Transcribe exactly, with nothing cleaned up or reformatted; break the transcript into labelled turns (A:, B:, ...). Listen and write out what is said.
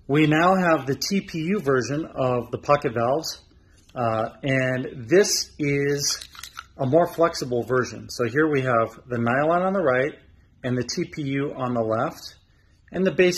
A: We now have the T P U version of the pocket valves, uh, and this is a more flexible version. So here we have the nylon on the right and the T P U on the left, and the basic